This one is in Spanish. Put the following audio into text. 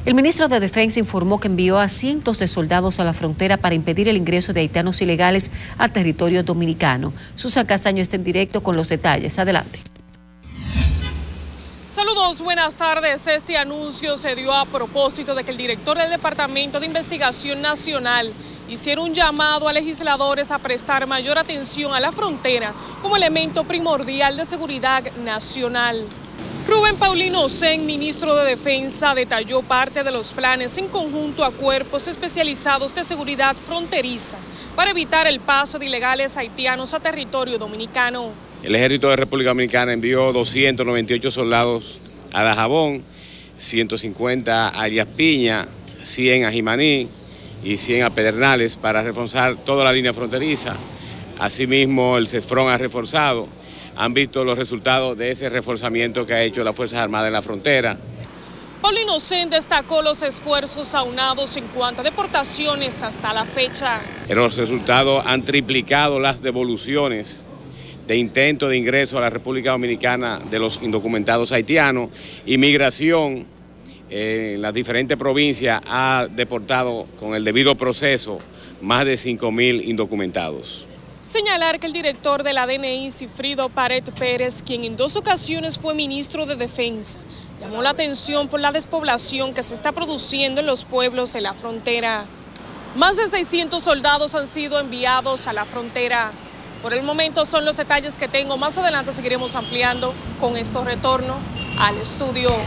El ministro de Defensa informó que envió a cientos de soldados a la frontera para impedir el ingreso de haitianos ilegales a territorio dominicano. Susan Castaño está en directo con los detalles. Adelante. Saludos, buenas tardes. Este anuncio se dio a propósito de que el director del Departamento de Investigación Nacional hiciera un llamado a legisladores a prestar mayor atención a la frontera como elemento primordial de seguridad nacional. Rubén Paulino Sen, ministro de Defensa, detalló parte de los planes en conjunto a cuerpos especializados de seguridad fronteriza para evitar el paso de ilegales haitianos a territorio dominicano. El Ejército de República Dominicana envió 298 soldados a Dajabón, 150 a Elías Piña, 100 a Jimaní y 100 a Pedernales para reforzar toda la línea fronteriza. Asimismo, el CESFRON ha reforzado. Han visto los resultados de ese reforzamiento que ha hecho las Fuerzas Armadas en la frontera. Paulino Sen destacó los esfuerzos aunados en cuanto a deportaciones hasta la fecha. Los resultados han triplicado las devoluciones de intento de ingreso a la República Dominicana de los indocumentados haitianos. Inmigración en las diferentes provincias ha deportado con el debido proceso más de 5.000 indocumentados. Señalar que el director de la DNI, Cifrido Pared Pérez, quien en 2 ocasiones fue ministro de Defensa, llamó la atención por la despoblación que se está produciendo en los pueblos de la frontera. Más de 600 soldados han sido enviados a la frontera. Por el momento son los detalles que tengo. Más adelante seguiremos ampliando. Con esto retorno al estudio.